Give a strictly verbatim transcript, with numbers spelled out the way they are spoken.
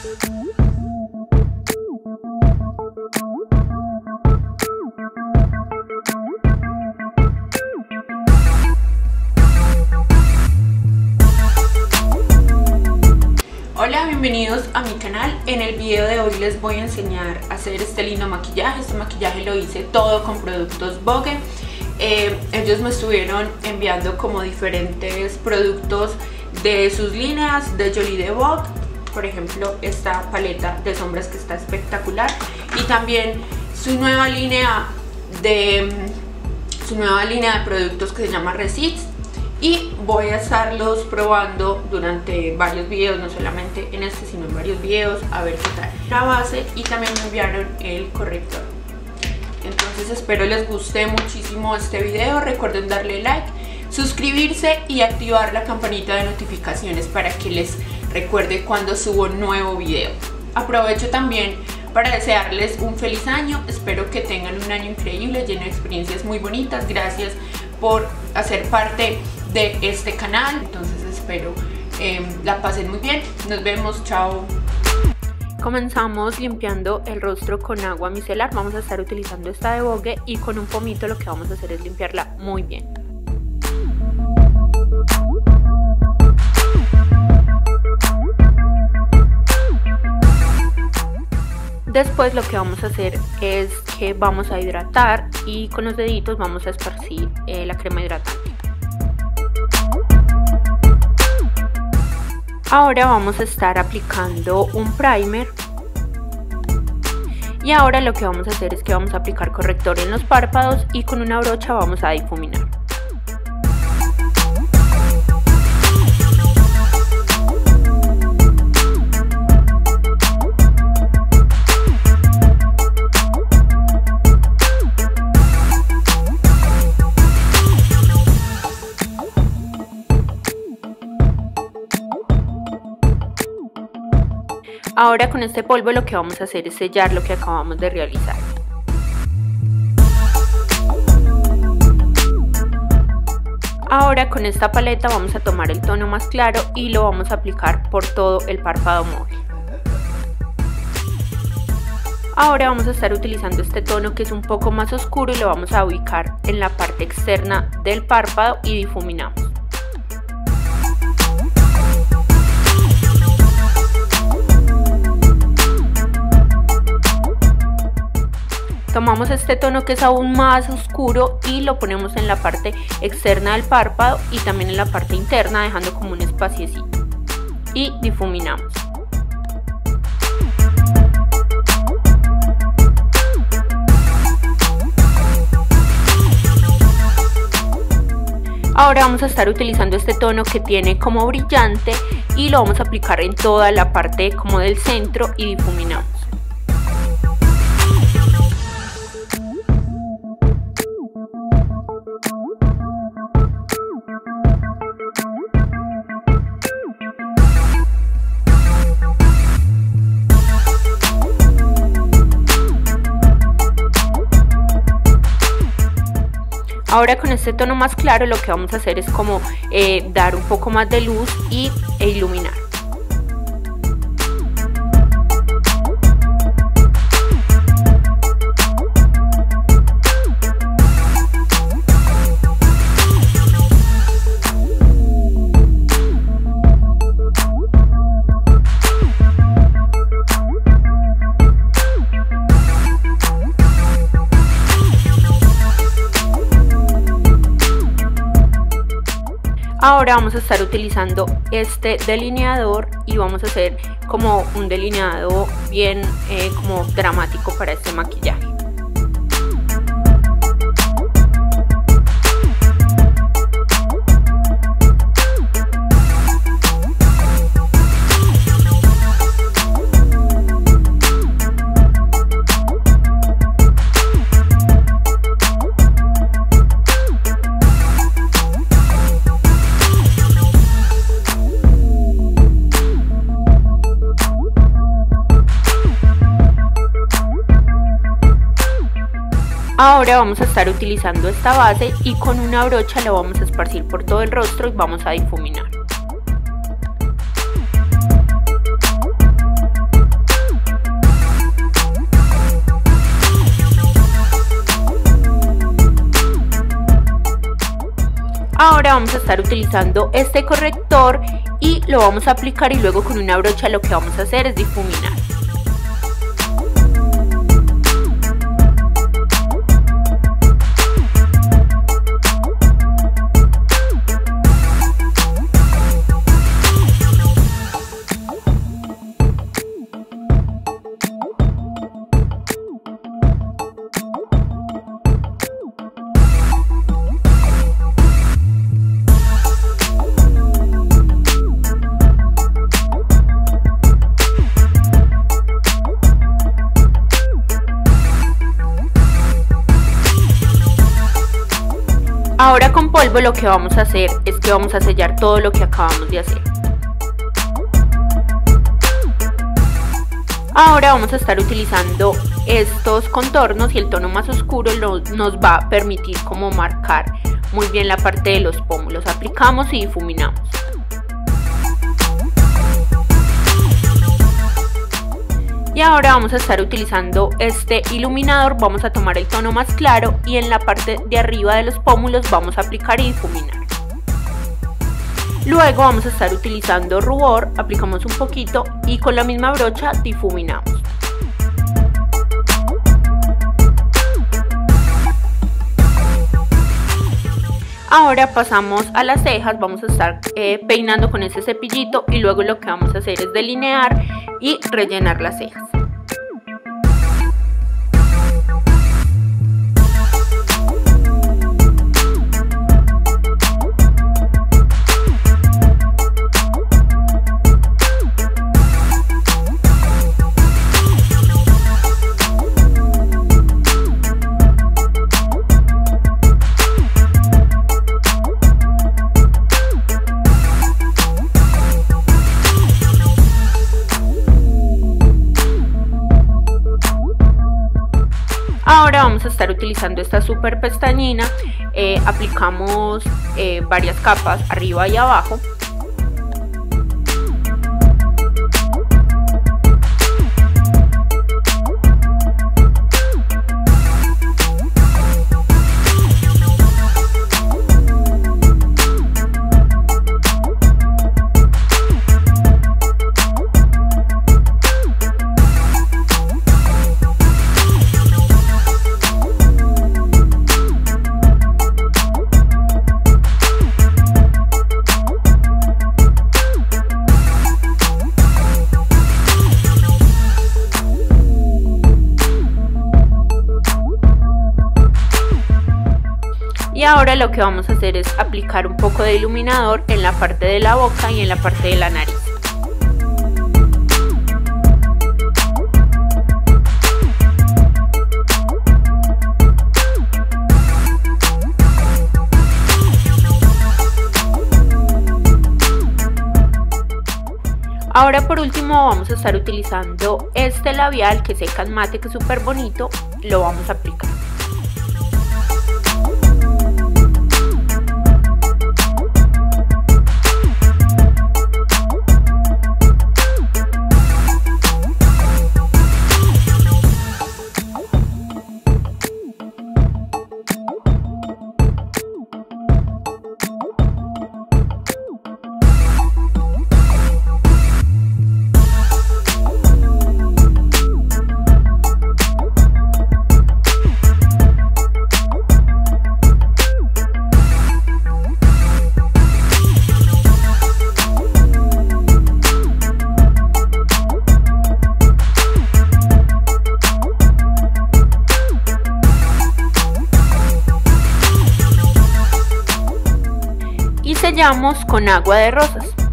Hola, bienvenidos a mi canal. En el video de hoy les voy a enseñar a hacer este lindo maquillaje. Este maquillaje lo hice todo con productos Vogue. Eh, ellos me estuvieron enviando como diferentes productos de sus líneas de Jolie de Vogue. Por ejemplo, esta paleta de sombras que está espectacular. Y también su nueva línea de, su nueva línea de productos que se llama Receipts. Y voy a estarlos probando durante varios videos, no solamente en este, sino en varios videos, a ver qué tal la base. Y también me enviaron el corrector. Entonces espero les guste muchísimo este video. Recuerden darle like, suscribirse y activar la campanita de notificaciones para que les recuerde cuando subo un nuevo video. Aprovecho también para desearles un feliz año. Espero que tengan un año increíble, lleno de experiencias muy bonitas. Gracias por hacer parte de este canal. Entonces espero eh, la pasen muy bien. Nos vemos, chao. Comenzamos limpiando el rostro con agua micelar. Vamos a estar utilizando esta de Vogue y con un pomito lo que vamos a hacer es limpiarla muy bien. Después lo que vamos a hacer es que vamos a hidratar y con los deditos vamos a esparcir eh, la crema hidratante. Ahora vamos a estar aplicando un primer y ahora lo que vamos a hacer es que vamos a aplicar corrector en los párpados y con una brocha vamos a difuminar. Ahora con este polvo lo que vamos a hacer es sellar lo que acabamos de realizar. Ahora con esta paleta vamos a tomar el tono más claro y lo vamos a aplicar por todo el párpado móvil. Ahora vamos a estar utilizando este tono que es un poco más oscuro y lo vamos a ubicar en la parte externa del párpado y difuminamos. Tomamos este tono que es aún más oscuro y lo ponemos en la parte externa del párpado y también en la parte interna, dejando como un espaciecito. Y difuminamos. Ahora vamos a estar utilizando este tono que tiene como brillante y lo vamos a aplicar en toda la parte como del centro y difuminamos. Ahora con este tono más claro lo que vamos a hacer es como eh, dar un poco más de luz y, e iluminar. Ahora vamos a estar utilizando este delineador y vamos a hacer como un delineado bien eh, como dramático para este maquillaje. Ahora vamos a estar utilizando esta base y con una brocha lo vamos a esparcir por todo el rostro y vamos a difuminar. Ahora vamos a estar utilizando este corrector y lo vamos a aplicar, y luego con una brocha lo que vamos a hacer es difuminar. Ahora con polvo lo que vamos a hacer es que vamos a sellar todo lo que acabamos de hacer. Ahora vamos a estar utilizando estos contornos, y el tono más oscuro nos va a permitir como marcar muy bien la parte de los pómulos. Aplicamos y difuminamos. Y ahora vamos a estar utilizando este iluminador. Vamos a tomar el tono más claro y en la parte de arriba de los pómulos vamos a aplicar y difuminar. Luego vamos a estar utilizando rubor, aplicamos un poquito y con la misma brocha difuminamos. Ahora pasamos a las cejas, vamos a estar eh, peinando con ese cepillito, y luego lo que vamos a hacer es delinear y rellenar las cejas. Ahora vamos a estar utilizando esta super pestañina, eh, aplicamos eh, varias capas arriba y abajo. Y ahora lo que vamos a hacer es aplicar un poco de iluminador en la parte de la boca y en la parte de la nariz. Ahora por último vamos a estar utilizando este labial que es el Cat Mate, que es súper bonito, lo vamos a aplicar. Sellamos con agua de rosas.